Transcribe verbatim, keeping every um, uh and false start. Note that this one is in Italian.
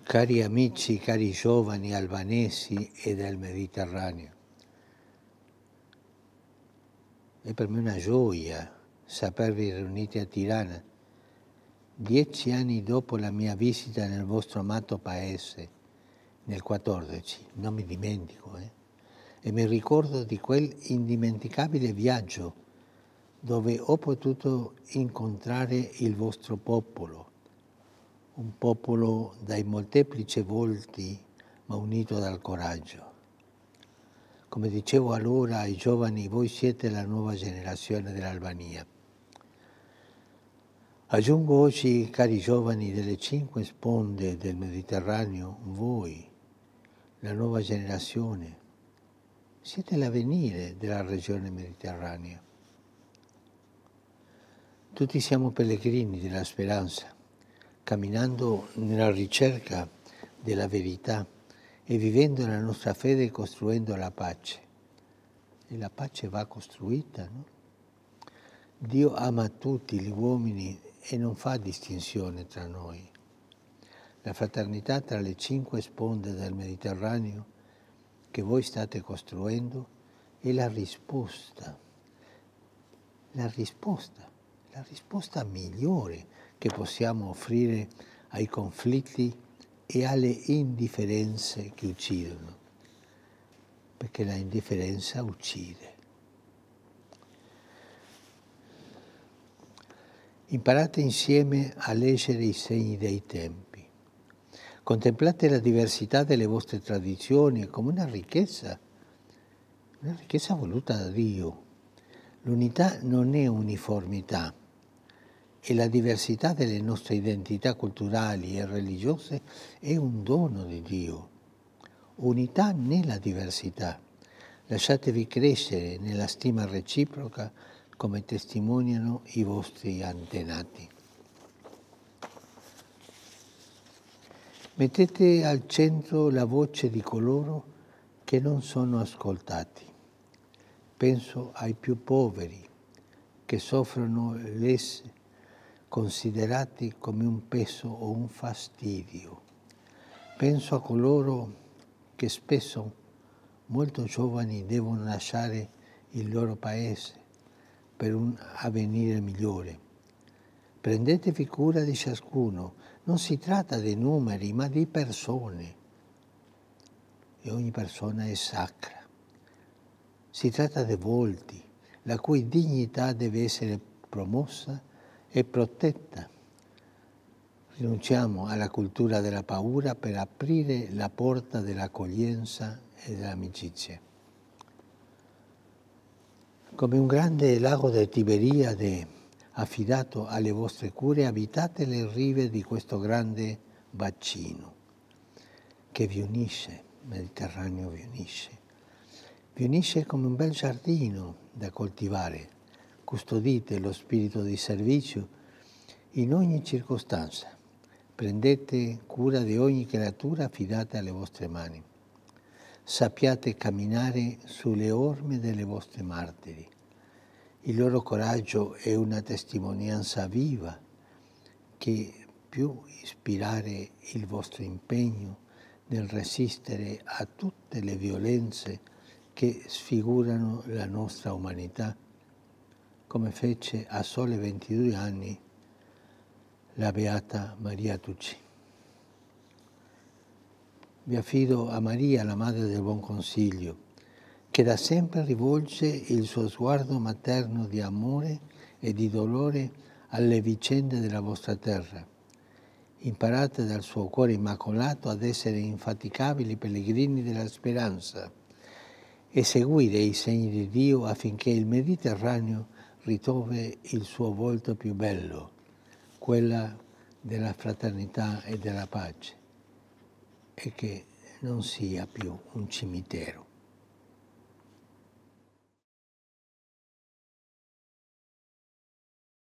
Cari amici, cari giovani albanesi e del Mediterraneo, è per me una gioia sapervi riuniti a Tirana, dieci anni dopo la mia visita nel vostro amato paese, nel quattordici, non mi dimentico, eh? E mi ricordo di quel indimenticabile viaggio dove ho potuto incontrare il vostro popolo, un popolo dai molteplici volti ma unito dal coraggio. Come dicevo allora ai giovani, voi siete la nuova generazione dell'Albania. Aggiungo oggi, cari giovani delle cinque sponde del Mediterraneo, voi, la nuova generazione, siete l'avvenire della regione mediterranea. Tutti siamo pellegrini della speranza, camminando nella ricerca della verità e vivendo la nostra fede e costruendo la pace. E la pace va costruita, no? Dio ama tutti gli uomini e non fa distinzione tra noi. La fraternità tra le cinque sponde del Mediterraneo che voi state costruendo è la risposta, la risposta, la risposta migliore che possiamo offrire ai conflitti e alle indifferenze che uccidono, perché la indifferenza uccide. Imparate insieme a leggere i segni dei tempi. Contemplate la diversità delle vostre tradizioni come una ricchezza, una ricchezza voluta da Dio. L'unità non è uniformità e la diversità delle nostre identità culturali e religiose è un dono di Dio. Unità nella diversità. Lasciatevi crescere nella stima reciproca come testimoniano i vostri antenati. Mettete al centro la voce di coloro che non sono ascoltati. Penso ai più poveri, che soffrono l'essere considerati come un peso o un fastidio. Penso a coloro che spesso, molto giovani, devono lasciare il loro paese per un avvenire migliore. Prendetevi cura di ciascuno, non si tratta di numeri, ma di persone. E ogni persona è sacra. Si tratta di volti, la cui dignità deve essere promossa e protetta. Rinunciamo alla cultura della paura per aprire la porta dell'accoglienza e dell'amicizia. Come un grande lago di Tiberiade affidato alle vostre cure, abitate le rive di questo grande bacino che vi unisce, il Mediterraneo vi unisce. Vi unisce come un bel giardino da coltivare. Custodite lo spirito di servizio in ogni circostanza. Prendete cura di ogni creatura affidata alle vostre mani. Sappiate camminare sulle orme delle vostre martiri. Il loro coraggio è una testimonianza viva che più ispirare il vostro impegno nel resistere a tutte le violenze che sfigurano la nostra umanità, come fece a sole ventidue anni la beata Maria Tucci. Vi affido a Maria, la Madre del Buon Consiglio, che da sempre rivolge il suo sguardo materno di amore e di dolore alle vicende della vostra terra. Imparate dal suo cuore immacolato ad essere infaticabili pellegrini della speranza e seguire i segni di Dio affinché il Mediterraneo ritrovi il suo volto più bello, quella della fraternità e della pace, e che non sia più un cimitero.